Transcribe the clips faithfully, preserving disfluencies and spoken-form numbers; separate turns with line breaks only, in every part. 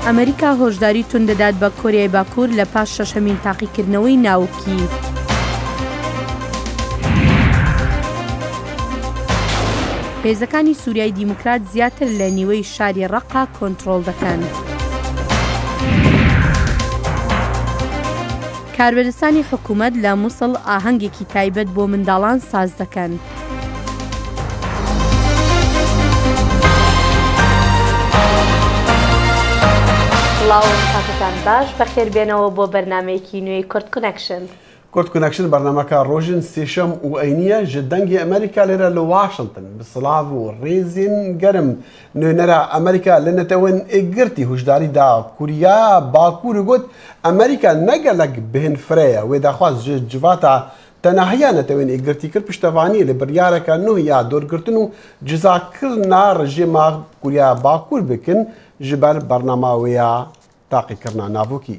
ئەمریکا هۆشداری تون دەدات بە کۆریای باکوور لە پاش شەشەمین تاقیکردنەوەی ناوکی. هێزەکانی سووریای دیموکرات زیاتر لە نیوەی شاری ڕەقا کۆنتڕۆڵ دەکەن. کاربەدەستانی حکوومەت لە مووسڵ ئاهەنگێکی تایبەت بۆ منداڵان ساز دەکەن. سڵاو کاتتان باش، بەخێر بێنەوە بۆ بەرنامەیەکی نوێی کورد کۆنەکشن.
کورد کۆنەکشن بەرنامەکە ڕۆژن سێشەم و ئەینیە ji dengê ئەمریکا لێرە لە واشنگتن bi silav û rêzên germ nûnera ئەمریکا li netewên êgirtî hûşdarî da Kuriya Bakurê got ئەمریکا ne gelek bihînfire ye wê daxwaz ji civata tenahiya netewên êgirtî kir piştevaniyê li biryareka nû ya dorgirtin û cizakirina rejîma Kuriya Bakur bikin ji ber bernama wê ya taqîkirina navokî.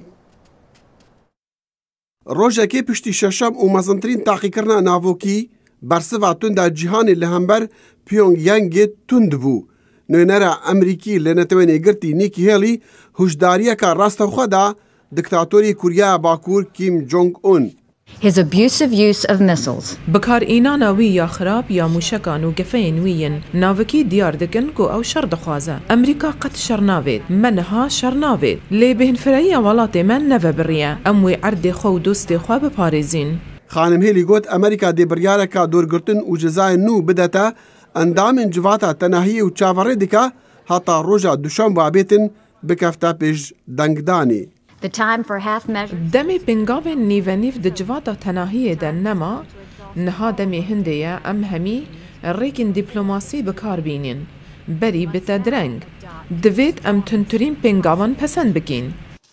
Rojekê piştî şeşem û mezintirîn taqîkirina navokî bersiva tunda cîhanê li hember Pyongyangê tund bû. Nûnera Emerîkî li netewên êgirtî Nikki Haley hûşdariyeka rastexwe da diktatorî Kuriya Bakur Kim Jong-un.
His abusive use of missiles.
بکارئینانا وی یا خراب یا موشکان و گفین وین ناوکی دیار دکن کو او شر دخوازه. امریکا قد شر ناوید منها شر ناوید. لی بهن فرعی ولات من نو بریه. اموی عرض خو دوست خو بپارزین.
خانم هیلی گوت امریکا دی بریارکا دورگرتن و جزای نو بدتا اندام جواتا تناهی و چاوره دکا حتا روژا دوشان بابیتن بکفتا پیش دنگدانی.
The time for half measure.
دمی بنگاو نیو نیو د جواتا تناهی د نما نها دمی هندیه ام همی ریکن دیپلوماسی بکار بینین بری بتدرنگ دوید ام تنترین بنگاوان پسند بکین.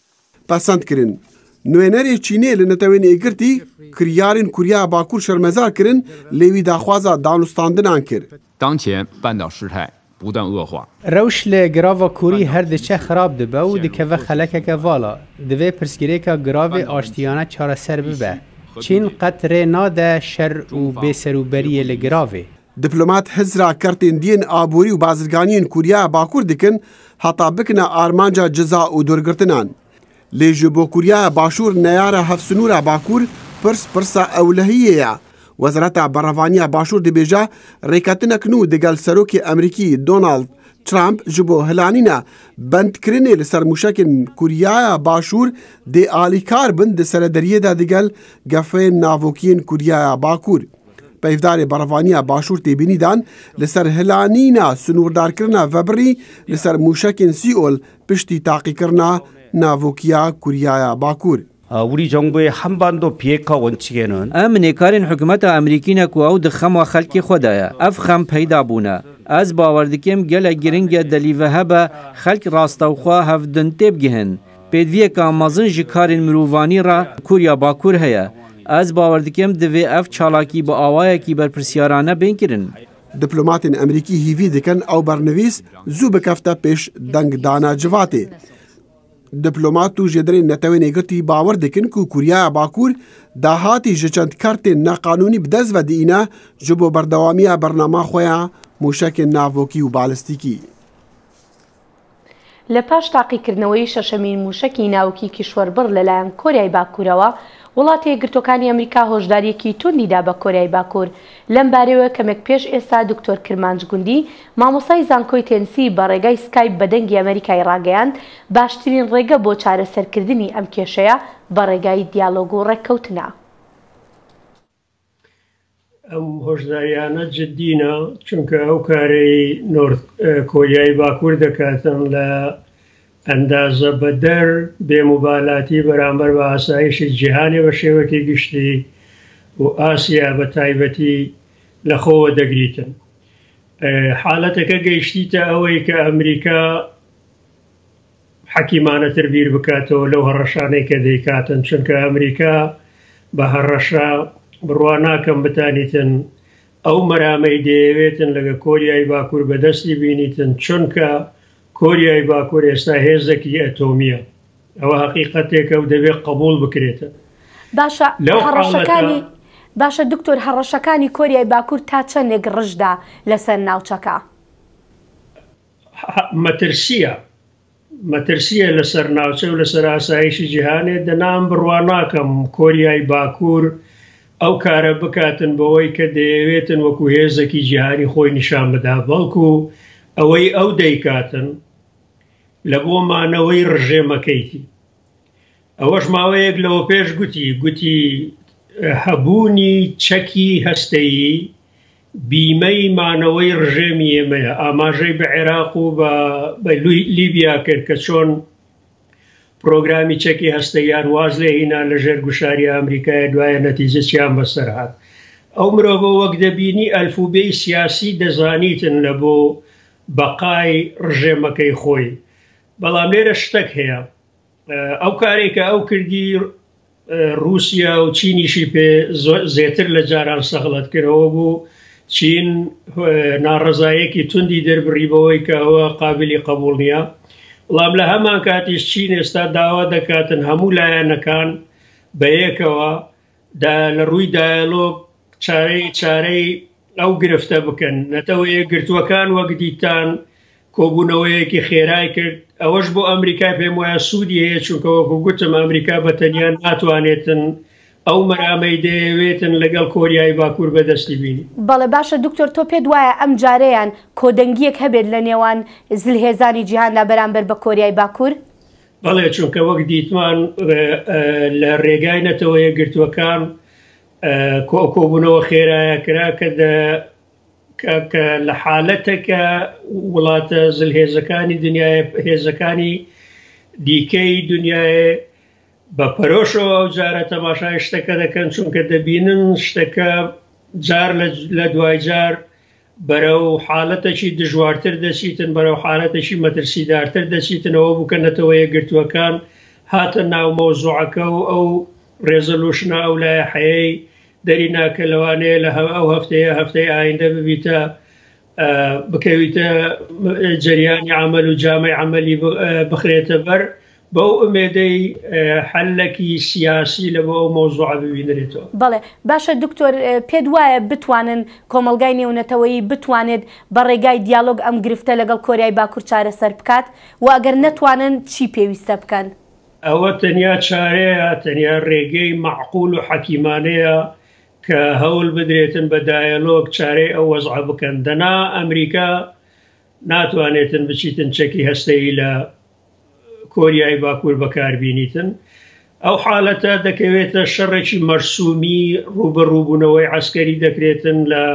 پسند کرن. نوێنەری چینê li netewên êgirtî kiryarên Kuriya Bakur şermezar kirin lê wî daxwaza danûstandinan kir.
当前半岛事态不断恶化.
Rewş li girava Kurî her diçe xirab dibe û dikeve xelekeke vala. Divê pirsgirêka giravê aştiyana çareser bibe. Çîn qet rê nade şer û bêserûberiyê li giravê.
Diplomat hizra kertên diyên aborî û bazirganiyên Kuriya Bakur dikin heta bikine armanca ciza û dorgirtinan. Lê ji bo Kuriya Başûr neyara hevsûnûra Bakur pirs pirsa ewlehiyê ye. Wezareta Berevaniya Başûr dibêje rêketinek nû digel serokê Emerîkî Donald Trump ji bo hilanîna bendkirinê li ser mûşekên Kuriya Başûr dê alîkar bin di serederiyê de digel gefên navokiyên Kuriya Bakur. Peyvdarê Berevaniya Başûr têbînî dan li ser hilanîna sunûrdarkirina vebirî li ser mûşekên Sîol piştî taqîkirina navokiya Kuriya Bakur.
우리 정부의 한반도 비핵화 원칙에는
ام نکارین حکومت امریکینه کو او د خم خلکی خدایا اف خم پیدا بونه از باور دکم گل گرنگ دلیوه هبه خلک راستوخوا هفدن تب گهن پدوی کامازن جکارین مروانی را کوریا باکور هيا از باور دکم دوی اف چالاکی با آوای کی بر پرسیارانه بین کرن.
دیپلوماتین امریکی هیوی دکن او برنویس زو بکفته پیش دنگ دانا جواتی. Diplomat û ji derê netewên êgirtî bawer dikin ku Kuriya Bakur dahatî ji çend kartên neqanûnî bi dest vedîne ji bo berdewamiya bernama xwe ya mûşekên navokî û balîstîkî.
لە پاش تاقیکردنەوەی شەشەمین موشکی ناوکی کیشوەربڕ لەلایەن کۆریای باکوورەوە وڵاتی یەکگرتوەکانی ئەمریکا هۆشداریەکی توندیدا بە کۆریای باکوور. لەم بارەوە کەمێک پێش ئێستا دکتۆر کرمانج گوندی مامۆستای زانکۆی تێنسی بە ڕێگای سکایپ بە دەنگی ئەمریکای ڕاگەیاند باشترین ڕێگە بۆ چارەسەرکردنی ئەم کێشەیە بە ڕێگای دیالۆگ و ڕێککەوتنە.
ئەم هۆشداریانە جددینە چونکە ئەو کارەی نۆرد کۆریای باکوور دەکاتن لە ئەندازە بەدەر بێموبالاتی بەرامبەر بە ئاسایشی جیهانی بە شێوەکی گشتی و ئاسیا بە تایبەتی لە خۆوە دەگریتن. حاڵەتەکە گەیشتیتە ئەوەی کە ئەمریکا حەکیمانەتر بیر بکاتەوە لەو هەڕەشانەی کە دەیکاتن چونکە ئەمریکا بە هەڕەشە بڕوا ناکەم بتانیتن ئەو مەرامەی دەیەوێتن لەگە کۆریای باکوور بەدەستی بینیتن چونکە کۆریای باکوور ئێستا هێزێکی ئەتۆمیە. ئەوە حەقیقەتێکە و دەبێت قبول بکرێتن.
باشە هەڕەشەکانی باشە دکتۆر هەڕەشەکانی کۆریای باکوور تا چەندێک ڕژدا لەسەر ناوچەکە؟
مەترسیە مەترسیە لەسەر ناوچە و لەسەر ئاسایشی جیهانێ دەنام بڕواناکەم کۆریای باکوور ئەو کارە بکاتن بەوەی کە دەیەوێتن وەکو هێزێکی جیهانی خۆی نیشان بدا بەڵکو ئەوەی ئەو دەیکاتن لە بۆ مانەوەی ڕژێمەکەیتی ئەوەش ماوەیەک لەوە پێش گوتی گوتی هەبوونی چەکی هەستەیی بیمەی مانەوەی ڕژێمی ئێمەیە ئاماژەی بە عێراق و بە لیبیا کرد کە چۆن پرۆگرامی چەکی هەستەیان واز لێ هینا لە ژێر گوشاری ئەمریکای دوایە نەتیجە چیان بەسەر هات ئەو مرۆڤە وەک دەبینی ئەلفوبەی سیاسی دەزانیتن لە بۆ بەقای ڕژێمەکەی خۆی بەڵام لێرە شتێک هەیە ئەو کارێکە ئەو کردی رووسیا و چینیشی پێ زێتر لە جاران سەغڵەت کردەوە بوو چین ناڕەزایەکی توندی دەربڕیبەوەی کە ئەوە قابلی قبول نییە وڵام لە هەمان کاتیش چین ئێستا داوا دەکاتن هەموو لایەنەکان بەیەکەوە لە ڕووی دایالۆگ چارەی چارەی ئەو گرفتە بکەن نەتەوە یەکگرتووەکان وەک دیتان کۆبوونەوەیەکی خێرای کرد ئەوەش بۆ ئەمریکا پێم وایە سوودی هەیە چونکە وەکو گوتم ئەمریکا بەتەنیا ناتوانێتن ئەو مەرامەی دەیەوێتن لەگەڵ کۆریای باکوور بەدەستی بینی
بەڵێ باشە دکتۆر تۆ پێت وایە ئەم جارەیان کۆدەنگیەک هەبێت لە نێوان زلهێزانی جیهاندا بەرامبەر بە کۆریای باکوور
بەڵێ چونکە وەک دیتمان لە ڕێگای نەتەوە یەکگرتووەکان کۆبوونەوە خێرایە کرا کە لە حالەتێکە وڵاتە زلهێزەکانی دنیای هێزەکانی دیکەی دنیای بە پەرۆشەوە ئەو جارە تەماشای شتەکە دەکەن چونکە دەبینن شتەکە جار لە دوای جار بەرەو حالەتێکی دژوارتر دەچیتن بەرەو حالەتێکی مەترسیدارتر دەچیتنەوە بکەنەتەوە یەکگرتووەکان هاتە ناو مەوزوعەکە و ئەو ڕێزەلوشنە ئەو لای حەیەی دەری ناکە لەوانەیە لە ئەو هەفتەیە هەفتەی ئایندە ببیتە بکەویتە جریانی عمل و جامەی عملی بخرێتە بەر بەو ئومێدەی حەلەکی سیاسی لە بۆ ئەو مەوزوعە ببینرێتەوە
بەڵێ باشە دکتۆر پێت وایە بتوانن کۆمەلگای نێونەتەوەیی بتوانێت بە ڕێگای دیالۆگ ئەم گرفتە لەگەڵ کۆریای باکوور چارەسەر بکات و ئەگەر نەتوانن چی پێویستە بکەن
ئەوە تەنیا چارەیە تەنیا ڕێگەی معقول و حەکیمانەیە کە هەوڵ بدرێتن بە دایالۆگ چارەی ئەو وەزع بکەن دەنا ئەمریکا ناتوانێتن بچیتن چەکی هەستەیی لە کۆریای باکوور بەکاربینیتن ئەو حالەتە دەکەوێتە شەڕێکی مەرسومی ڕوبەڕووبوونەوەی عەسکەری دەکرێتن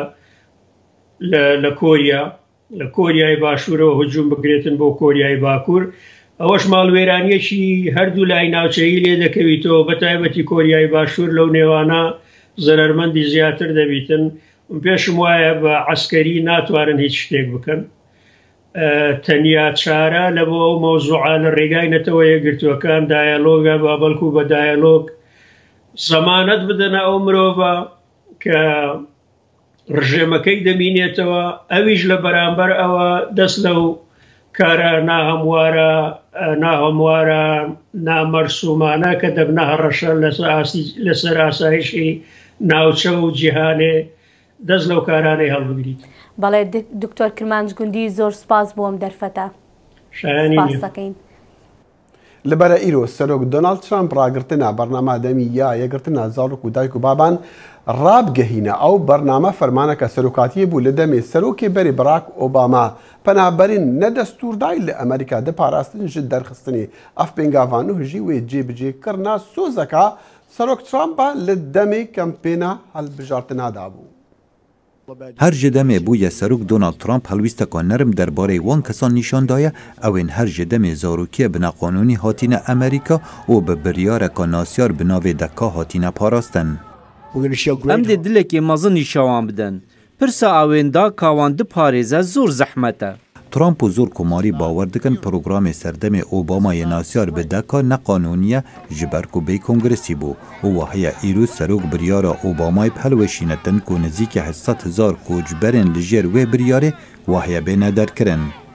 لە کۆریا لە کۆریای باشوورەوە هجووم بکرێتن بۆ کۆریای باکوور ئەوەش ماڵوێرانیەکی هەردوو لای ناوچەیی لێ دەکەویتەوە بەتایبەتی کۆریای باشوور لەو نێوانە زەرمەندی زیاتر دەبیتن پێشم وایە بە عەسکەری ناتوانن هیچ شتێک بکەن تەنیا چارە لە بۆ ئەو مەوزوعە لە ڕێگای نەتەوە یەکگرتووەکان دایالۆگە با بەڵکو بە دایالۆگ زەمانەت بدەنە ئەو مرۆڤە کە ڕژێمەکەی دەمینێتەوە ئەویش لە بەرامبەر ئەوە دەست لەو کارە ناهەموارە ناهەموارە نامەرسومانە کە دەبنە هەڕەشە لەسەر ئاسایشی ناوچە و جیهانێ دەست لەو کارانەی هەڵبگریت
بەڵێ دکتۆر کرمانج گوندی زۆر سپاس بۆم دەرفەتە سپاسەکەین
لەبەرە ئیرۆ سەرۆک دۆناڵد ترامپ ڕاگرتنە بەرنامە دەمی یا یەکگرتنە زاڵک و دایک و بابان ڕابگەهینە ئەو بەرنامە فەرمانەکە سەرۆکاتی بوو لە دەمێ سەرۆکی بەری براک ئۆباما پەنابەرین نەدەستوردای لە ئەمریکا دەپاراستن ژ دەرخستنی ئەف پێنگاوان و هژی وێ جێبجێکردنا سۆزەکە سەرۆک ترامپە لە دەمێ کەمپێنە هەڵبژارتنادا بوو.
هر جدمه بوی سروک دونالد ترامپ هلویستا که نرم درباره وان کسان نشان دایه او این هر جدمه زاروکی بنا قانونی هاتین امریکا و به بریار که ناسیار بناوی دکا هاتین پاراستن.
ام ده دل که مزن نشان بدن پرسا اوین دا کاوان ده پاریزه زور زحمته.
ترامپ و زور کماری باور دکن پروگرام سردم اوبامای ناسیار به دکا نقانونیه جبرکو بی کنگرسی بو و وحیا ایروز سروک بریار اوبامای پلوشینتن که نزیک هشتصد هزار کوچبرن لجر و بریاره وحیا به ندر کرن.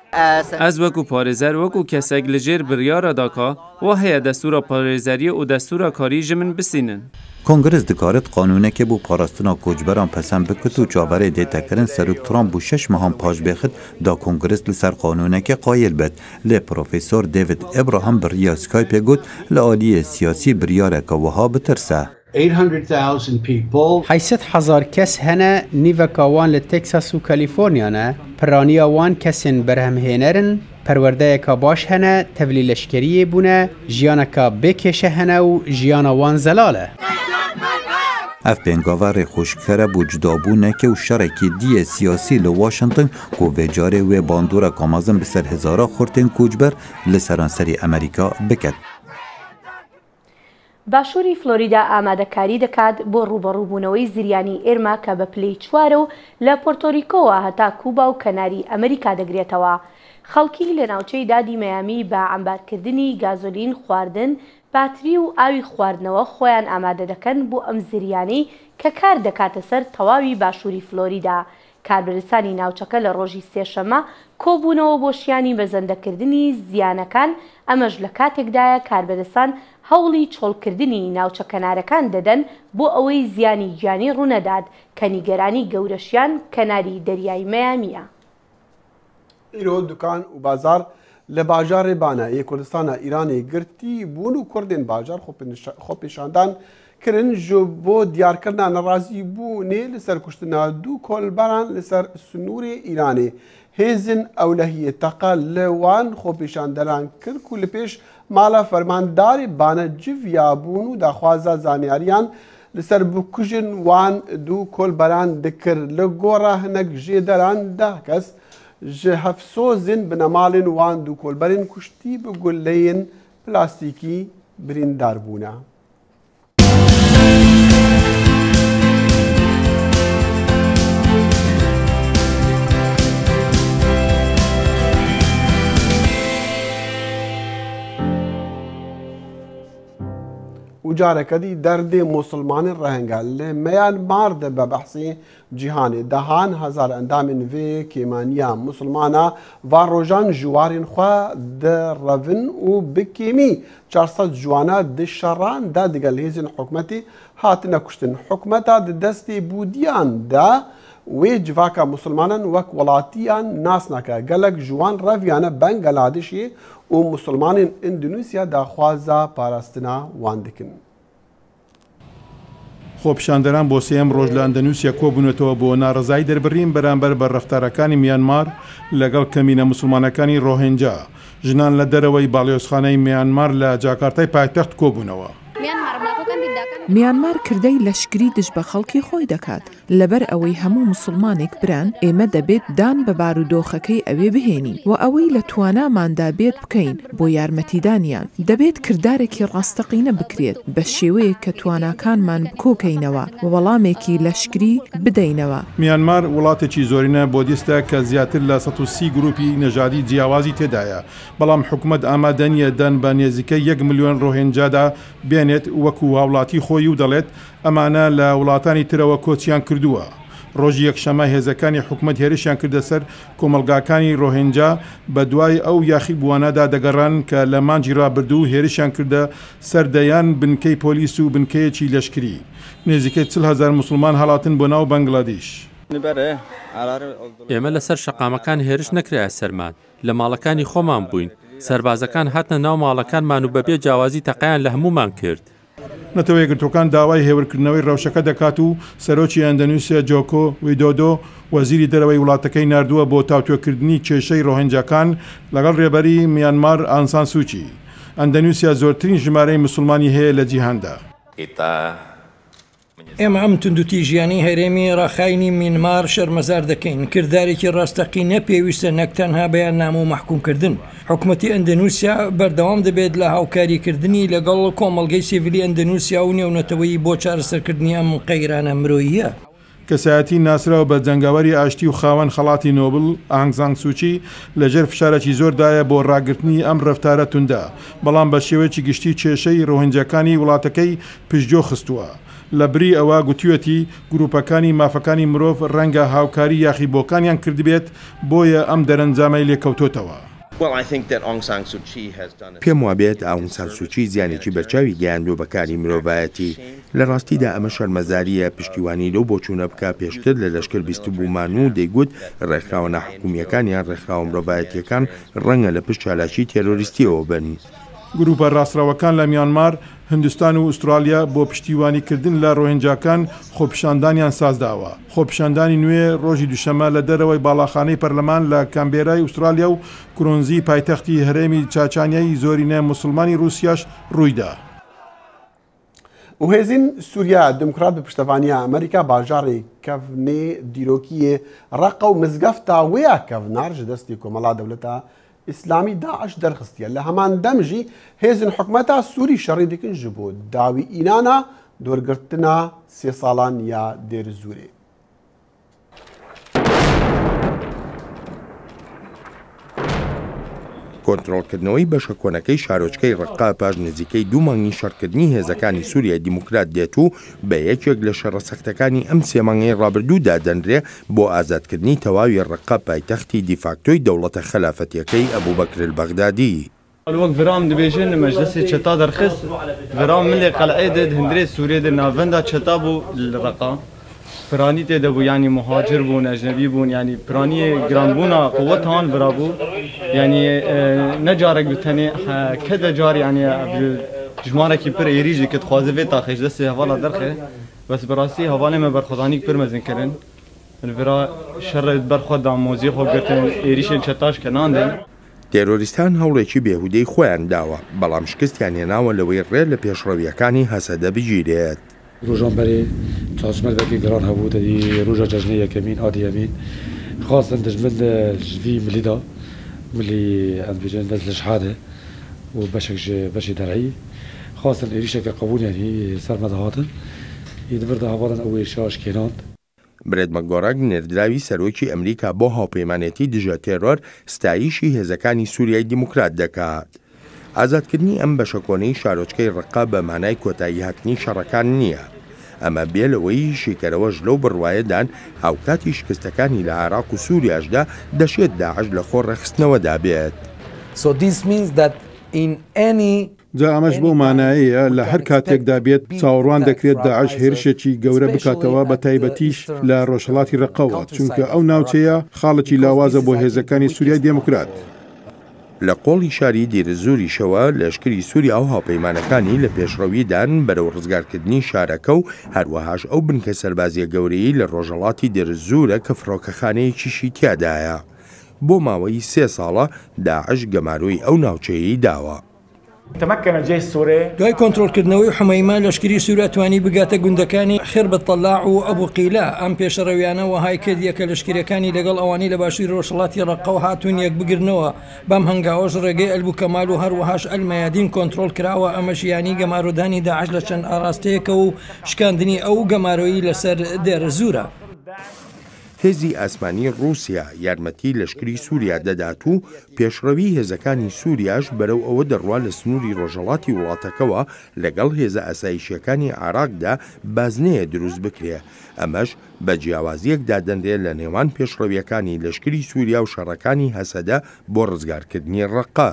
ئەس وەکو پارێزەر وەکو کەسێک لەژێر بڕیارە داکا وا هەیە دەستوورە پارێزەریە و دەستوورە کاری ji min bisînin.
کنگرس دکارت قانونکی بو پاراستنا کوچبران پسند بکت و چاوره دیتکرین سروک ترامپ بو شش ماهان پاش بخت دا کنگرس لسر قانونکی قایل بد. لی پروفیسور دیوید ابراهام بریا سکایپ گوت لآلی سیاسی بریارک وها بترسه.
حیثت هزار کس هنه نیوکاوان لتکساس و کالیفورنیا نه پرانیا وان کسین برهم هنرن پرورده کا باش هنه تولی لشکریه بونه جیانا کا بکشه هنه و جیانا وان زلاله.
اف بنگاور خوشکره بو جدابونه که و شرکی دی سیاسی لواشنطن کو وجاره و باندورا کامازن بسر هزارا خورتین کوچبر لسرانسری امریکا بکد.
باشووری فلۆریدا ئامادەکاری دەکات بۆ ڕوبەڕووبوونەوەی زریانی ئێرما کە بە پلەی چوارە و لە پۆرتۆریکۆوە هەتا کوبا و کەناری ئەمریکا دەگرێتەوە. خەڵکی لە ناوچەی دادی مەیامی بە ئەمبارکردنی گازۆلین خواردن، باتری و ئاوی خواردنەوە خۆیان ئامادە دەکەن بۆ ئەم زریانەی کە کار دەکاتە سەر تەواوی باشووری فلۆریدا. کاربەرستانی ناوچەکە لە ڕۆژی سێشەمە کۆبوونەوە بۆ شیانی بەزەندەکردنی زیانەکان. ئەمەش لە کاتێکدایە کاربەرستان هەوڵی چۆڵکردنی ناوچە کەنارەکان دەدەن بۆ ئەوەی زیانی گیانی ڕوونەدات کە نیگەرانی گەورەشیان کەناری دەریای مەیامیە.
ئیرۆ دوکان و بازار لە باژارێ بانایە کوردستانە ئیرانی گرتی بوون و کوردên باژار خۆپێشاندان kirin ji bo diyarkirina nerazî bûnê li ser kuştina du kolbaran li ser sunûrê Îranê. Hêzin ewlehiyê teqa li wan xwepêşanderan kir ku li pêş mala fermandarê bane civ ya bûn û daxwaza zanyariyan li ser bikujin wan du kolbaran dikir. Li gora hinek jêderan deh kes ji hevsozên binemalên wan du kolberên kuştî bi gulleyên plastîkî birîndar bûne. و جارەکەدی دەردێ مسلمانên ڕەهەنگە li Myanmar de bi behsê cîhanê dehan hezar endamên vê kêmaniya musulmana van rojan ji warên xwe direvin û bi kêmî çar sed ciwana di şeran de digel hêzên hikûmetê hatine kuştin. Hikûmeta di destê bûdiyan de wê civaka musulmanan wek welatiyan nas nake. Gelek ji wan reviyane Bangladeshê û musulmanên Endonêsya daxwaza parastina wan dikin.
خۆپیشاندەران بۆ سێم ڕۆژ لە ئەندەنووسیا کۆبوونەتەوە بۆ ناڕزایی دەربڕین بەرامبەر بە ڕەفتارەکانی میانمار لەگەڵ کەمینە مسلمانەکانی ڕۆهێنجا. ژنان لە دەرەوەی باڵیۆزخانەی میانمار لە جاکارتای پایتەخت کۆبوونەوە.
میانمار کردەی لەشکری دژ بە خەڵکی خۆی دەکات لەبەر ئەوەی هەموو مسلمانێک بران ئێمە دەبێت دان بە بارودۆخەکەی ئەوێ بهێنین و ئەوەی لە تواناماندا بێت بکەین بۆ یارمەتیدانیان. دەبێت کردارێکی ڕاستەقینە بکرێت بە شێوەیە کە تواناکانمان بکۆکەینەوە و وەڵامێکی لەشکری بدەینەوە.
میانمار وڵاتێکی زۆرینە بۆ دیستە کە زیاتر لە سەد و سی گروپی نەژادی جیاوازی تێدایە، بەڵام حکوومەت ئامادە نیە دەن بە نێزیکەی یەک ملیۆن ڕۆهێنجادا بێنێت وەکو هاوڵاتی خۆی و دەڵێت ئەمانە لە وڵاتانی ترەوە کۆچیان کردووە. ڕۆژی یەکشەمە هێزەکانی حکوومەت هێرشیان کردە سەر کۆمەلگاکانی ڕۆهێنجا بە دوای ئەو یاخی بوانەدا دەگەڕان کە لە مانجی ڕابردوو هێرشیان کردە سەردەیان بنکەی پۆلیس و بنکەیەکی لەشکری. نێزیکەی چل هەزار مسلمان هەڵاتن بۆ ناو بەنگلادیش.
ئێمە لەسەر شەقامەکان هێرش نەکرایە سەرمان، لە ماڵەکانی خۆمان بووین. سەربازەکان هاتنە ناو ماڵەکانمان و بەبێ جیاوازی تەقەیان لە هەمومان کرد.
نەتەوە یەکگرتوەکان داوای هێورکردنەوەی ڕەوشەکە دەکات و سەرۆکی ئەندەنووسیا جۆکۆ ویدۆدۆ وەزیری دەرەوەی وڵاتەکەی نردووە بۆ تاوتوێکردنی کێشەی ڕۆهێنجاکان لەگەڵ ڕێبەری میانمار ئانسان سوچی. ئەندەنووسیا زۆرترین ژمارەی مسلمانی هەیە لە جیهاندا.
ئێمە ئەم توندوتی ژیانی هەرێمی ڕاخاینی مینمار شەرمەزار دەکەین. کردارێکی ڕاستەقینە پێویستە نەکتەنها بەیان نام و مەحکومکردن. حکوومەتی ئەندەنووسیا بەردەوام دەبێت لە هاوکاریکردنی لەگەڵ کۆمەڵگەی سیڤیلی ئەندەنووسیا و نێونەتەوەی بۆ چارەسەرکردنی ئەم قەیرانە مرۆییە.
کەسایەتی ناسراوە بە جەنگاوەری ئاشتی و خاوەن خەڵاتی نۆبل ئانگ سان سوچی لەژێر فشارێکی زۆردایە بۆ ڕاگررتنی ئەم ڕەفتارە توندا، بەڵام بە شێوەیەکی گشتی کێشەی ڕۆهێنجەکانی وڵاتەکەی پشتگۆ خستووە. لە بری ئەوە گوتوێتی گروپەکانی مافەکانی مرۆڤ ڕەنگە هاوکاری یاخیبۆکانیان کردبێت بۆیە ئەم دەرەنجامەی لێکەوتۆتەوە.
پێم وابێت ئاون سان سوچی زیانێکی بەرچاوی گەیاندووە بەکاری مرۆڤایەتی لە ڕاستیدا ئەمە شەرمەزاریە پشتیوانی لەو بۆ چوونە بکە پێشتر لە لەشکر بیستبوومان و دەیگوت ڕێکخراوە ناحکومیەکانیان ڕێکخراوە مرۆڤایەتیەکان ڕەنگە لە پشت چالاکی تێرۆریستیەوە بن.
گروپە ڕاستڕەوەکان لە میانمار، هندستان و ئوسترالیا بۆ پشتیوانیکردن لە ڕۆهینجاکان خۆپیشاندانیان سازداوە. خۆپیشاندانی نوێ ڕۆژی دووشەمە لە دەرەوەی باڵاخانەی پەرلەمان لە کامبێرای ئوسترالیا و کرۆنزی پایتەختی هەرێمی چاچانیایی زۆرینە موسڵمانی رووسیاش ڕوویدا.
و هێزین سووریا دموکرات بە پشتەوانیە ئەمریکا باژارێ کەڤنێ دیرۆکیە ڕەقە و مزگەفتە وەیە کەڤنار ji destê کۆمەڵا دەولەتە ئیسلامی داعش دەرخستیە لە هەمان دەمژی هێزن حکومەتە سووری شەڕی دکن ji بۆ داوی ئینانە دۆرگرتنە سێ ساڵان یا دێرزورێ.
کۆنتڕۆڵکردنەوەی بەشە کۆنەکەی شارۆچکەی ڕقا پاش نزیکەی دوو مانگی شەڕکردنی هێزەکانی سووریای دیموکرات دێت و بە یەکێک لە شەڕە سەختەکانی ئەم سێ مانگەی ڕابردوودا دەنرێ بۆ ئازادکردنی تەواوی ڕقا پایتەختی دیفاکتۆی دەوڵەتە خەلافەتیەکەی ئەبوبەکر البەغدادی.
الوقت فرام دبیجن مجلس چتا درخص فرام ملي قلعه دد هندري سوريا د نافندا چتا بو الرقا پرانی ته دبو یعنی مهاجر بون اجنبی بون یعنی پرانی گرانبونا قوت هان برابو یعنی نجارك بتني كذا جار يعني جماره کی پر ایریج که خوازه و تاخش دست حوالا درخه بس براسي حواله ما برخدانی پر مزن کرن الورا شر برخد موزی خو گرتن ایریش چتاش کنان دن
تێرۆریستان هەوڵێکی بێهودەی خۆیان داوە بەڵام شکستیان هێناوە لەوەی ڕێ لە پێشڕەویەکانی هەسەدە بگیرێت.
ڕۆژانبەری چاسمەلێکی گران هەبوو دەدی ڕۆژە جەژنە یەکەمین ئادیەمین خواستن دژمن ژوی ملیدا ملی ئەدبیجن دەست لە شحادە و بەشێک بەشی دەرعی خواستن عێریشێکە قبولیانی سەرمەدە هاتن ئیدبردا هەواڵن ئەوەی شاش کێناند.
برێد مەگۆڕاک نێردراوی سەرۆکی ئەمریکا بۆ هاوپەیمانێتی دژە تێرۆر ستایشی هێزەکانی سووریای دیموکرات دەکات. ئازادکردنی ئەم بەشەکۆنەی شارۆچکەی ڕقا بە مانای کۆتایی هاتنی شەڕەکان نییە. ئەمە بێ لەوەی شیکەرەوەش لەو بڕوایەدان هاوکاتی شکستەکانی لە عێراق و سووریاشدا دەشێت داعش لە خۆ ڕەخستنەوەدا بێت.
So this means that in any
جا ئەمەش بۆ مانایەیە لە هەر کاتێکدا بێت چاوەڕوان دەکرێت داعش هێرشێکی گەورە بکاتەوە بە تایبەتیش لە ڕۆژهەڵاتی ڕقەوە چونکە ئەو ناوچەیە خاڵێکی لاوازە بۆ هێزەکانی سووریای دیموکرات.
لە قۆڵی شاری دیرزوریشەوە لەشکری سووریا و هاوپەیمانەکانی لە پێشڕەویدان بەرەو ڕزگارکردنی شارەکە و هەروەهاش ئەو بنکە سەربازیە گەورەی لە ڕۆژهەڵاتی دیرزورە کە فڕۆکەخانەیەکیشی تیادایە. بۆ ماوەی سێ ساڵە داعش گەماروی ئەو ناوچەیەی داوە.
دوای کۆنتڕۆلکردنەوەی حمەیما لەشکری سووریا توانی بگاتە گوندەکانی خێر بەتەڵاع و ئەبوو قیلا ئەم پێشەڕەویانە وەهای کرد یەکە لەشکریەکانی لەگەڵ ئەوانی لە باشووری ڕۆژهەڵاتی ڕقە و هاتوون یەک بگرنەوە بەم هەنگاوەش ڕێگەی ئەلبوو کەمال و هەروەهاش ئەلمەیادین کۆنتڕۆل کراوە ئەمەشیانی گەمارۆدانی داعش لە چەند ئاراستەیەکە و شکاندنی ئەو گەمارۆیی لەسەر دێرەزورە.
هێزی ئاسمانی رووسیا یارمەتی لەشکری سووریا دەدات و پێشڕەوی هێزەکانی سووریاش بەرەو ئەوە دەڕوا لە سنووری ڕۆژهەڵاتی وڵاتەکەەوە لەگەڵ هێزە ئاسایشیەکانی عێراقدا بازنەیە دروست بکرێ. ئەمەش بە جیاوازیەکدا دەنرێت لە نێوان پێشڕەویەکانی لەشکری سووریا و شەڕەکانی هەسەدە بۆ ڕزگارکردنی ڕقا.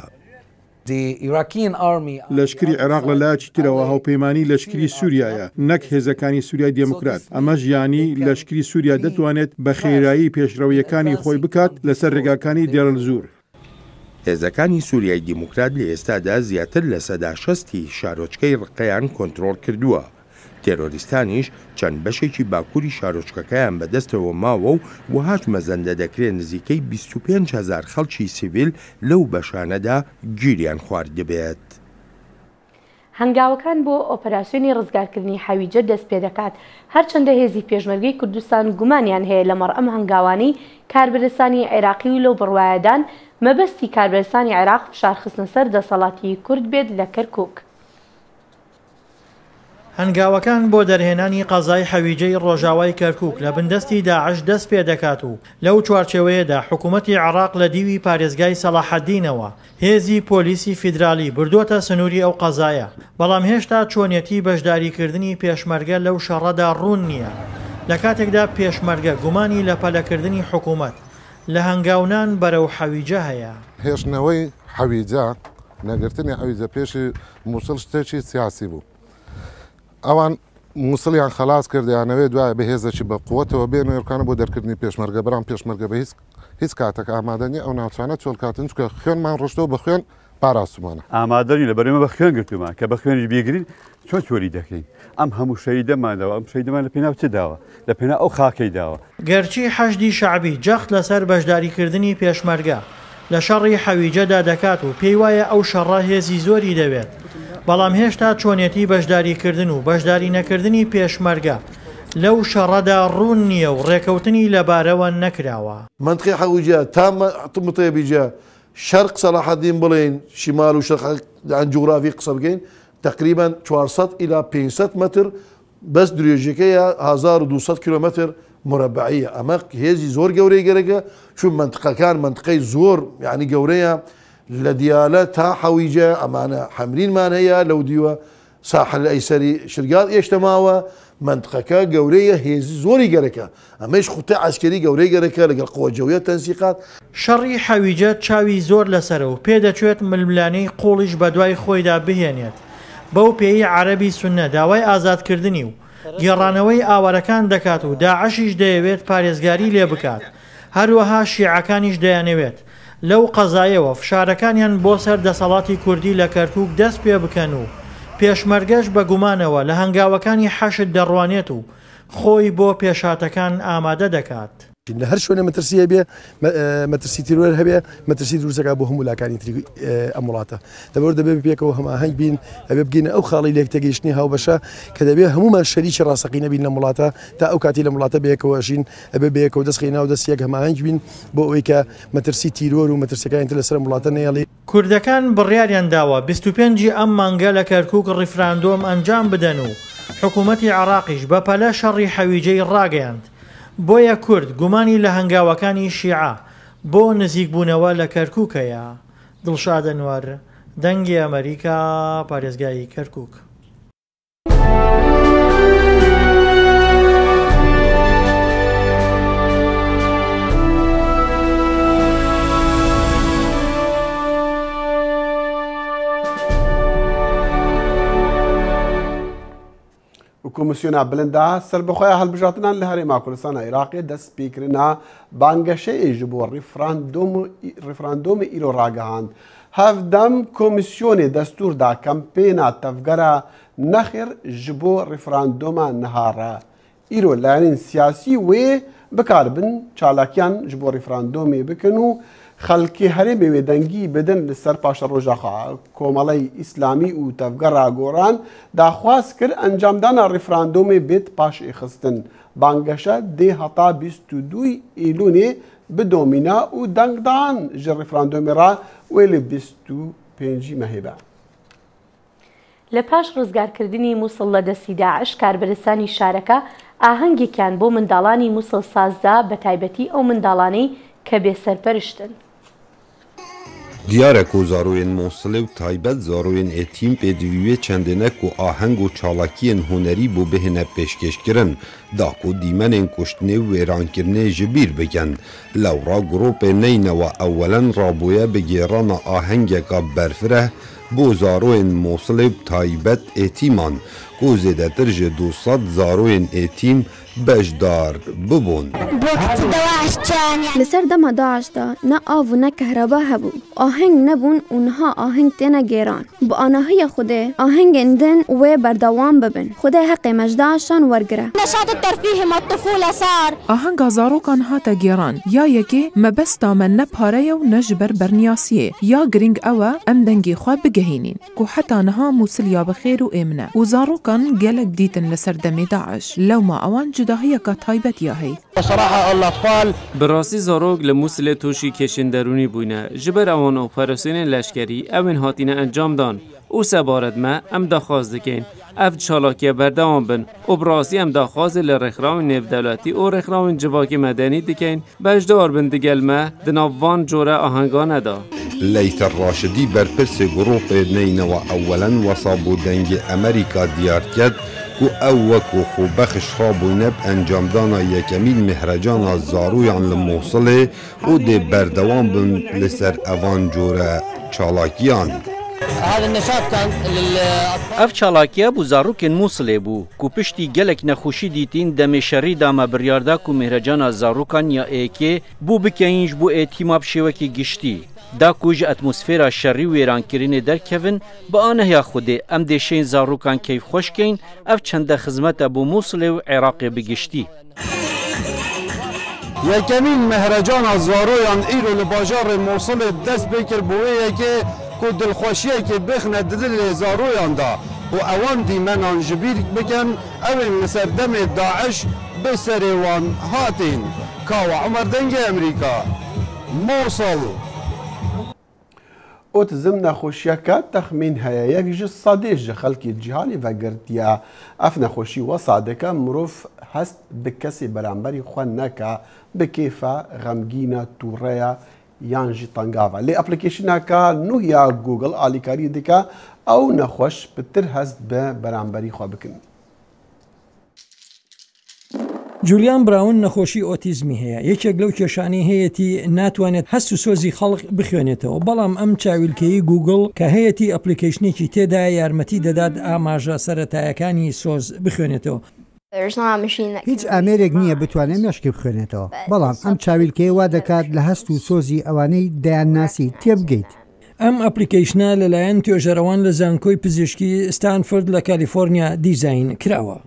لەشکری عێراق لەلایەکی ترەوە هاوپەیمانی لەشکری سووریایە نەک هێزەکانی سووریای دیموکرات. ئەمە ژیانی لەشکری سووریا دەتوانێت بە خێرایی پێشڕەویەکانی خۆی بکات لەسەر ڕێگاکانی دێرەزور.
هێزەکانی سووریای دیموکرات لە ئێستادا زیاتر لە سەدا شەستی شارۆچکەی ڕقەیان کۆنتڕۆڵ کردووە. تێرۆریستانیش چەند بەشێکی باکووری شارۆچکەکەیان بەدەستەوە ماوە و وهاش مەزەندە دەکرێت نزیکەی بیست و پێنج هەزار خەڵکی سیڤیل لەو بەشانەدا گیریان خواردبێت.
هەنگاوەکان بۆ ئۆپەراسیۆنی ڕزگارکردنی حەویجە دەست پێ دەکات هەرچەندە هێزی پێشمەرگەی کوردستان گومانیان هەیە لەمەڕ ئەم هەنگاوانی کاربەرستانی عێراقی و لەو بڕوایەدان مەبەستی کاربەرستانی عێراق فشارخستنە سەر دەسەڵاتی کورد بێت لە کەرکووک.
هەنگاوەکان بۆ دەرهێنانی قەزای حەویجەی ڕۆژاوای کەرکووک لە بندەستی داعش دەست پێ دەکات و لەو چوارچێوەیەدا حکوومەتی عێراق لە دیوی پارێزگای سەلاحەددینەوە هێزی پۆلیسی فیدرالی بردووەتە سنووری ئەو قەزایە، بەڵام هێشتا چۆنیەتی بەشداریکردنی پێشمەرگە لەو شەڕەدا ڕوون نییە. لە کاتێکدا پێشمەرگە گومانی لە پەلەکردنی حکوومەت لە هەنگاونان بەرەو حەویجە هەیە.
هێشتنەوەی حەویجە نەگرتنی حەویجە پێشی مووسڵ شتێکی سیاسی بوو. ئەوان مووسڵیان خلاص کردیانەوەی دوایە بە هێزێکی بە قووەتەوە بێن وێرکانە بۆ دەرکردنی پێشمەرگە بەرام پێشمەرگە بە هیچ هیچ کاتێک ئامادەنی ئەو ناوچانە چۆل کاتن چکە خوێنمان ڕۆشتەوە بە خوێن پاراسومانە
ئامادەنی لە بەرەمە بە خوێن گرتومان کە بە خوێنی بیگرین چۆن چۆری دەکەین ئەم هەموو شەیدەمانەوە ئەم شەیدەمان لە پێناو چ داوە لە پێنا ئەو خاکەی داوە
گەرچی حەشدی شەعبی جەخت لەسەر بەشداریکردنی پێشمەرگە لە شەڕی حەویجەدا دەکات و پێی وایە ئەو شەڕە هێزی زۆری دەوێت، بەڵام هێشتا چۆنیەتی بەشداریکردن و بەشداری نەکردنی پێشمەرگە لەو شەڕەدا ڕوون نییە و ڕێکەوتنی لەبارەوە نەکراوە.
منطقی حەویجە تا متێبیجە شەرق سەلاحەددین بڵێن شیمال و شەرق جوغرافی قسە بگەین تقریبا چوارسەد إلى پێنجسەد متر بەس درێژەکەیە هەزار و دووسەد کیلۆمەتر مربعیە. ئەمە هێزی زۆر گەورەی گەرەکە چون منطقەکان منطقەی زۆر یعنی گەورەیە لە دیالە تا حەویجە ئەمانە حەمرینمان هەیە لەو دیوە ساحل ئەیسەری شرگات ئێشتەماوە منطقەکە گەورەیە هێزی زۆری گەرەکە ئەمەش خوتە عسکەری گەورەی گەرەکە لەگەڵ قووەجەویە تەنسیقات.
شەڕی حەویجە چاوی زۆر لەسەرە و پێدەچێت ململانەی قوڵیش بە دوای خۆیدا بهێنێت. بەو پێی عەرەبی سوننە داوای ئازادکردنی و گێڕانەوەی ئاوارەکان دەکات و داعشیش دەیەوێت پارێزگاری لێ بکات، هەروەها شیعەکانیش دەیانەوێت لەو قەزایەوە فشارەکانیان بۆ سەر دەسەڵاتی کوردی لە کەرکووک دەست پێ بکەن و پێشمەرگەش بە گومانەوە لە هەنگاوەکانی حەشت دەڕوانێت و خۆی بۆ پێشاتەکان ئامادە دەکات.
لە هەر شوێنە مەترسیە بێ مەترسی تیرۆر هەبێ مەترسی دروستەکە بۆ هەموو وڵاتانی تری ئەم وڵاتە دەبەر دەبێ پێکەوە هەماهەنگ بین ئەبێ بگینە ئەو خاڵی لێکتەگەیشتنی هاوبەشە کە دەبێ هەمومان شەریکی ڕاستەقی نەبین لە وڵاتە تا ئەو کاتی لە وڵاتە بەیەکەوەژین ئەبێ بەیەکەوە دەستخی ناو دەستیەک هەماهەنگ بین بۆ ئەوەی کە مەترسی تیرۆر و مەترسەکانی تر لەسەر وڵاتە نەیەڵێ.
کوردەکان بڕیاریان داوە بیست و پێنجی ئەم مانگە لە کەرکووک ڕیفراندۆم ئەنجام بدەن و حکوومەتی عێراقیش بە پەلە شەڕی حەویجەی ڕاگەیاند. بۆیە کورد گومانی لە هەنگاوەکانی شیعە بۆ نزیکبوونەوە لە کەرکووکەیە. دڵشاد ئەنوار، دەنگی ئەمریکا، پارێزگای کەرکووک.
کۆمسیۆنا بلندا سەربەخۆیان هەڵبژاتنان لە هەرێما کوردستانە عێراقێ دەست پێکردنا بانگەشەیەش بۆ ڕیفراندۆمی ئیرۆ ڕاگەهاند. هەفدەم کۆمسیۆنێ دەستوردا کەمپێنا تەفگەرە نەخێر ji بۆ ڕیفراندۆما نەهارە ئیرۆ لایەنین سیاسی وێ بکاربن چالاکیان ji بۆ ڕیفراندۆمێ بکەن و خەڵکی هەرێمێ وێدەنگی بدەن لەسەر پاشە ڕۆژاخوا. کۆمەڵەی ئیسلامی و تەفگەڕا گۆڕان داخواست کرد ئەنجامدانە ڕیفراندۆمێ بێت پاش ئێخستن. بانگەشە دێ هەتا بیست و دوی ئیلونێ بدۆمینا و دەنگدان ji ڕیفراندۆمێرا وێ لە بیست و پێنجی مەهێبە.
لە پاش ڕزگارکردنی مووسڵ لە دەستی داعش کاربەرستانی شارەکە ئاهەنگێکیان بۆ منداڵانی مووسڵ سازدا بە تایبەتی ئەو منداڵانەی کە بێسەرپەرشتن.
دیارە کۆ زارۆیên مووسڵێ و تایبەت زارۆیên ئێتیم پێدویوێ چەندێنەک و ئاهەنگ و چاڵاکیên هوەری بۆ بهێنە پێشکەشکردن داکۆ دیمەنên کوشتنê û wêrankirinê ji bîr bikin. Lewra gropê neynەوە ئەوەلەن ڕابۆیە bi gêrana ahengeka berfireh بۆ زارۆyên مووسڵێ و تایبەت ئێتیمان ku zêdetir ji du sed zarۆyên ئێتیم بەشدار ببوون.
لەسەر دەما داعشدا نە ئاو و نە کەهرەبا هەبوو، ئاهەنگ نەبوون و نها ئاهەنگ تێنە گێران. بە ئاناهەیە خودێ ئاهەنگên din wê berdewam bibin. Xudê heqê mejddaşan wergire.
نشاط الترفيه مع الطفولة صار.
ئاهەنگا زارۆکان هاتە گێران یا یەکێ مەبەستا me ne pareye û ne ji ber berniyasiyê ya giring ew e em dengê xwe bigehînin ku heta niha Mûsil ya bixêr û êmin e û zarokan gelek dîtin li ser demê Daeş lewma ewan cudahiyeka taybet ya hey.
بڕاستی زارۆک لە مووسلێ تووشی کێشین دەرونی بووینە ji ber ewan operasyonên leşkerî ew ên hatîne encamdan
و سەبارەتمە ئەم داخواز دەکەین ئەف چالاکیە بەردەوام بن و بڕاستی ئەم داخوازی لە ڕێکخراوی نێودەوڵەتی و ڕێکخراوی جڤاکی مەدەنی دەکەین بەشدار بن دگەلمە di nav van jۆرە ئاهەنگانە da.
لەیتەر ڕاشدی بەرپرسێ گڕۆپێ نینەوە ئەوەلەن وەسا بۆ دەنگی ئەمریکا دیار کرد و ئەو وەکو خوبەخشرا بووینە ئەنجامدانا یەکەمین مهرەجانە زارویان لە مۆسڵێ و دێ بەردەوام بن لەسەر ئەوان جۆرە چالاکیان.
ئەف چالاکیە بوو زاروکên مووسڵێ بوو ku piştî gelek nexweşî dîtîn demê şerî da me biryar da ku mihrecana zarokan ya êkê bû bikeyîn ji bo êtîma bi şêwekî giştî da ku ji atmosfêra şerî û wêrankirinê derkevin bi anehiya Xwedê em dê şên zarokan keyfxweşkên ev çende xizmet e bû Mosulê û Iraqê bi giştî.
Yekemîn mehrecana zaroyan îro li bajarê Mosulê dest pê kir bo wê yekê ku dilxweşiyekê bixne di dilê zaroyan da û ewan dîmenan ji bîr bikin evên li ser demê Daeş bi serê wan hatîn. Kawa Umer dengê Emerîka, Mosul.
ئۆتزم نەخۆشیەکە تەخمین هەیە یەک ji sedê ji xelkê cîhanê vegirtiye ev nexweşî wesa dike mirov hest bi kesê beramberî xwe neke bi kêfe xemgîne tûreya yan jî tengava lê aplîkeşîneka nû ya Google alîkarî dike ew nexweş bi tir hest bi beramberî xwe bikin.
جولیان براون نەخۆشی ئۆتیزمی هەیە یەکێک لەو کێشانی هەیەی ناتوانێت هەست و سۆزی خەڵق بخوێنێتەوە بەڵام ئەم چاویلکەی گوگل کە هەیەی ئەپلیکیشنێکی تێدا یارمەتی دەدات ئاماژە سەرەتایەکانی سۆز بخوێنێتەوە.
هیچ ئامێرێک نییە بتوانێت مێشکی بخوێنێتەوە بەڵام ئەم چاویلکەی وا دەکات لە هەست و سۆزی ئەوانەی دەیان ناسی تێبگەیت.
ئەم ئەپلیکیشنە لەلایەن توێژەرەوان لە زانکۆی پزیشکی ستانفۆرد لە کالیفۆرنیا دیزاین کراوە.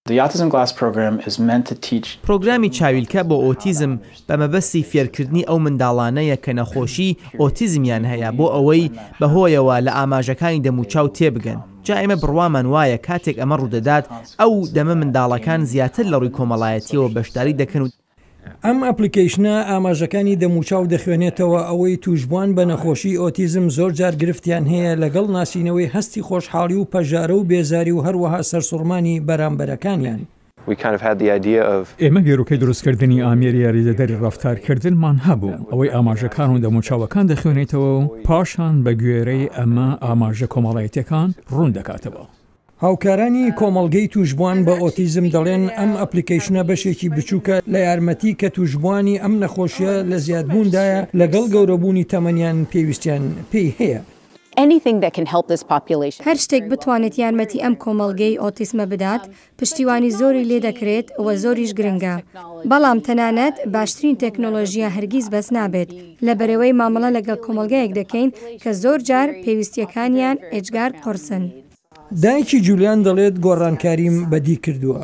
پرۆگرامی چاویلکە بۆ ئۆتیزم بە مەبەستی فێرکردنی ئەو منداڵانەیە کە نەخۆشی ئۆتیزمیان هەیە بۆ ئەوەی بەهۆیەوە لە ئاماژەکانی دەموچاو تێبگەن. جا ئێمە بڕوامان وایە کاتێک ئەمە ڕوودەدات ئەو دەمە منداڵەکان زیاتر لە ڕووی کۆمەڵایەتیەوە بەشداری دەکەن و
ئەم ئەپلیکیشنە ئاماژەکانی دەموچاو دەخوێنێتەوە ئەوەی توشبوان بە نەخۆشی ئۆتیزم زۆر جار گرفتیان هەیە لەگەڵ ناسینەوەی هەستی خۆشحاڵی و پەژارە و بێزاری و هەروەها سەرسوڕمانی بەرامبەرەکانیان.
ئێمە گێڕووکەی دروستکردنی ئامێری یاریدەدەری ڕەفتارکردنمان هەبوو ئەوەی ئاماژەکان و دەموچاوەکان دەخوێنێتەوە و پاشان بە گوێرەی ئەمە ئاماژە کۆمەڵایەتیەکان ڕوون دەکاتەوە.
هاوکارانی کۆمەڵگەی توشبوان بە ئۆتیزم دەڵێن ئەم ئەپلیکیشنە بەشێکی بچووکە لە یارمەتی کە توشبوانی ئەم نەخۆشیە لە زیادبووندایە لەگەڵ گەورەبوونی تەمەنیان پێویستیان پێی هەیە.
هەر شتێک بتوانێت یارمەتی ئەم کۆمەڵگەی ئۆتیسمە بدات پشتیوانی زۆری لێ دەکرێت ئەوە زۆریش گرنگە بەڵام تەنانەت باشترین تەکنۆلۆژیە هەرگیز بەس نابێت لە بەرەوەی مامەڵە لەگەڵ کۆمەڵگەیەک دەکەین کە زۆر جار پێویستیەکانیان ئێجگار قرسن.
دایکی جولیان دەڵێت گۆڕانکاریم بەدی کردووە.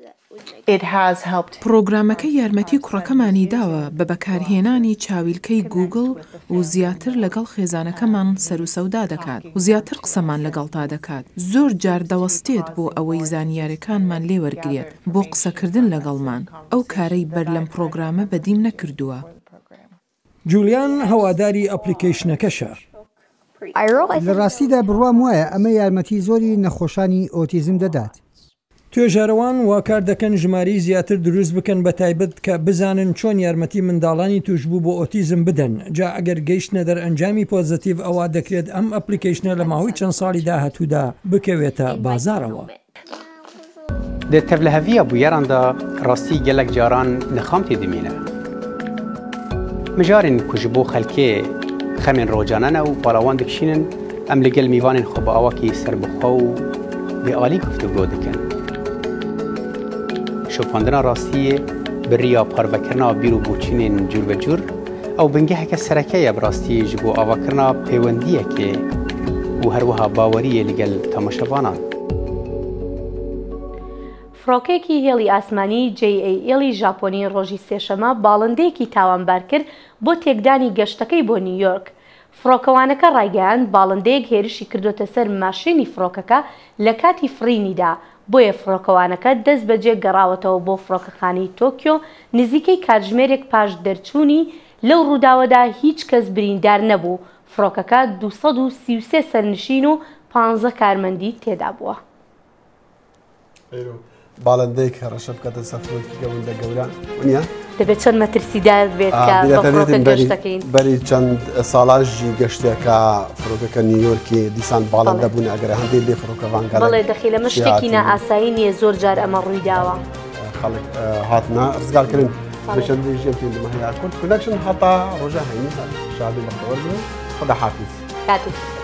پرۆگرامەکە یارمەتی کوڕەکەمانی داوە بە بەکارهێنانی چاویلکەی گوگل و زیاتر لەگەڵ خێزانەکەمان سەر و سەودا دەکات و زیاتر قسەمان لەگەڵتا دەکات زۆر جار دەوەستێت بۆ ئەوەی زانیاریەکانمان لێ وەرگێت بۆ قسەکردن لەگەڵمان ئەو کارەی بەر لەم پرۆگرامە بەدیم نەکردووە.
جولیان هەواداری ئەپلیکیشنەکەشە.
لە ڕاستیدا بڕوام وایە ئەمە یارمەتی زۆری نەخۆشانی ئۆتیزم دەدات.
توێژەرەوان واکار دەکەن ژماری زیاتر دروست بکەن بە تایبەت کە بزانن چۆن یارمەتی منداڵانی توشبوو بۆ ئۆتیزم بدەن جا ئەگەر گەیشتنە دەرئەنجامی پۆزتیڤ ئەوە دەکرێت ئەم ئەپلیکیشنە لە ماوەی چەند ساڵی داهاتوودا بکەوێتە بازارەوە.
دێتەر لە هەڤیە بوویێراندا ڕاستی gelek caran nixam tê dimîne. Mijarên ku ji bo xelkê xemên rocanan û balawan dikişînin em li gel mîvanên xwe bi awakî serbixwe û bêalî guftûgo dikin. Şopandina rastiyê bi rêya parvekirina bîr û boçînên cûr ve cûr ew bingeheke sereke ye bi rastî ji bo avakirina pêwendiyekê û her wiha baweriyê li gel temaşevanan.
فڕۆکێکی هێڵی ئاسمانی جێ ئەی ئێڵی ژاپۆنی ڕۆژی سێشەمە باڵندەیەکی تاوانبار کرد بۆ تێکدانی گەشتەکەی بۆ نیویۆرک. فڕۆکەوانەکە ڕایگەیاند باڵندەیەک هێرشی کردوتە سەر ماشینی فڕۆکەکە لە کاتی فڕینیدا بۆیە فڕۆکەوانەکە دەست بەجێ گەڕاوەتەوە بۆ فڕۆکەخانەی تۆکیۆ نزیکەی کاتژمێرێک پاش دەرچوونی لەو ڕووداوەدا هیچ کەس بریندار نەبوو. فڕۆکەکە دووسەد و سی و سێ سەرنشین و پانزە کارمەندی تێدا بووە.
باڵندەیەک هەڕەشە بکاتە سەفرۆکی گەوندە گەورە نیە؟
دەبێت چەند مەترسیدار بێت کە بە گەشتەکەین
بەری چەند ساڵاژی گەشتێکە فڕۆکەکە نیویۆرکی دیسان باڵندە بوون ئەگەر هەندێک لێ فڕۆکەوانگە
بەڵێ دەخی لەمە شتێکی نائاسایی نییە زۆر جار ئەمە ڕووی داوە
خەڵک هاتنە ڕزگارکردن بەچەندی ژێمتین لەمەهەیە کورد کونەکشن هەتا ڕۆژە هەینی شادی بەخەوەر بوو خدا حافظ
کاتێک